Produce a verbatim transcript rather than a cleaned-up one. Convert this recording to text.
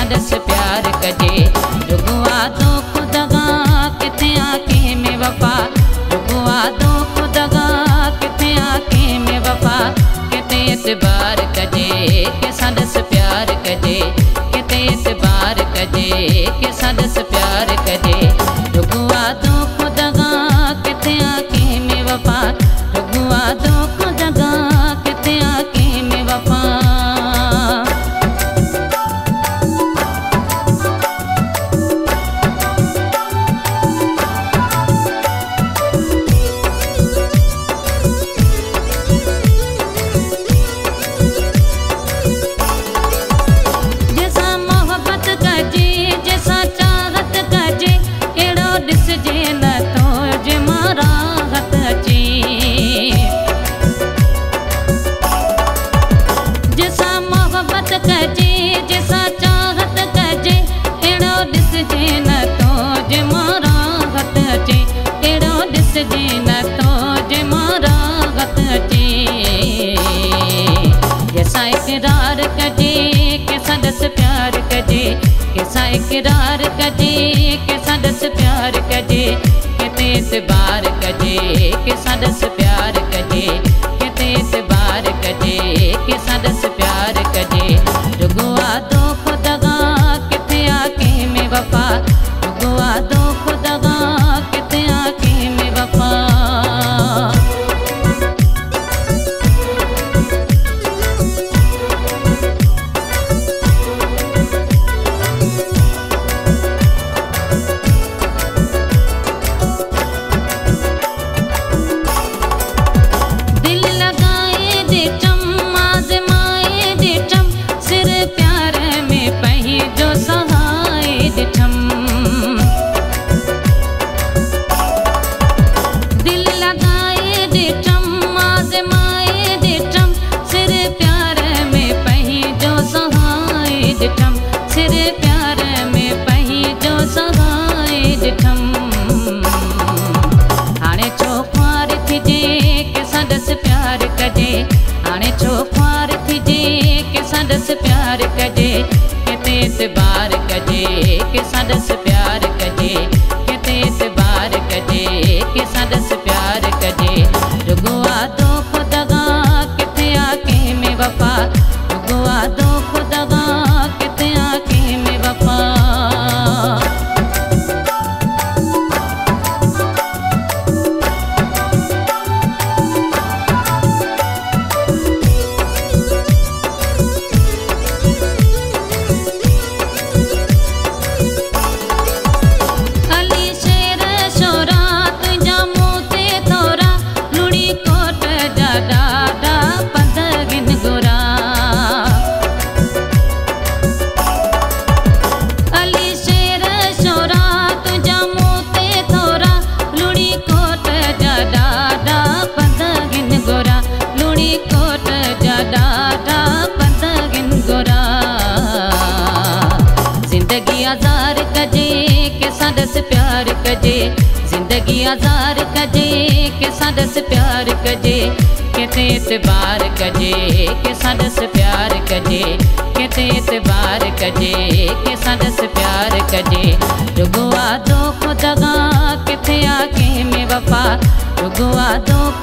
संदस प्यार कजे रुगवा दो खुदगा किथे आके में वफा रुगवा दो खुदगा किथे आके में वफा किते एतबार कजे के संदस प्यार कजे किते एतबार कजे के संदस प्यार कजे रुगवा दो खुदगा किथे आके में वफा रुगवा दो खुदगा किथे आके में वफा इकरार कजे के संदस प्यार कजे कैसा इकरार कजे के संदस प्यार कजे किते एतबार कजे के संदस प्यार कजे किते एतबार कजे के संदस प्यार कजे रुगवा दो खुदगा किथे आके में वफा रुगवा दो खुदगा किथे आके में वफा प्यार कजे किते एतबार कजे के संदस प्यार कजे किते एतबार कजे के संदस प्यार कजे रुगवा दो खुदगा किथे आके में वफा रुगवा दो खुदगा किथे आके में वफा आज़ार कजे के संदस प्यार कजे जिंदगी आज़ार कजे के संदस प्यार कजे किते एतबार कजे के संदस प्यार कजे किते एतबार कजे के संदस प्यार कजे रुगवा दो खुदगा किथे आके में वफा रुगवा दो